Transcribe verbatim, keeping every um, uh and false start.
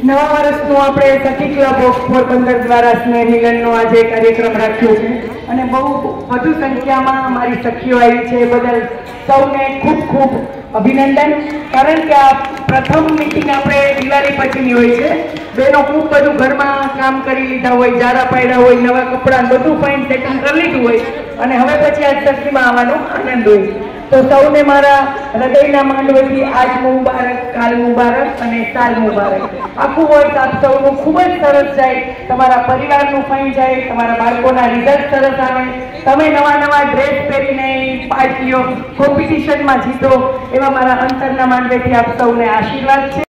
નવા વર્ષનું આપણે સખી ક્લબ ઓફ પોરબંદર દ્વારા સ્નેહ મિલનનો આજે કાર્યક્રમ રાખ્યો છે અને બહુ વધુ સંખ્યામાં અમારી સખીઓ આવી છે. બદલ સૌને ખૂબ ખૂબ અભિનંદન. કારણ કે આ પ્રથમ મીટિંગ આપણે દિવાળી પછીની હોય છે. બેનો ખૂબ બધું ઘરમાં કામ કરી લીધા હોય, જારા પાડ્યા હોય, નવા કપડાં બધું ફાઇન સેટિંગ કરી લીધું હોય અને હવે પછી આ સખીમાં આવવાનો આનંદ હોય. તો સૌને મારા હૃદયના માંડવેથી આજ મુબારક, કાલ મુબારક અને સાલ મુબારક. આખું વર્ષ આપ સૌનું ખૂબ જ સરસ જાય, તમારા પરિવારનું ફાઇન જાય, તમારા બાળકોના રિઝલ્ટ સરસ આવે, તમે નવા નવા ડ્રેસ પહેરીને પાર્ટીઓ કોમ્પિટિશનમાં જીતો, એવા મારા અંતરના માંડવેથી આપ સૌને આશીર્વાદ છે.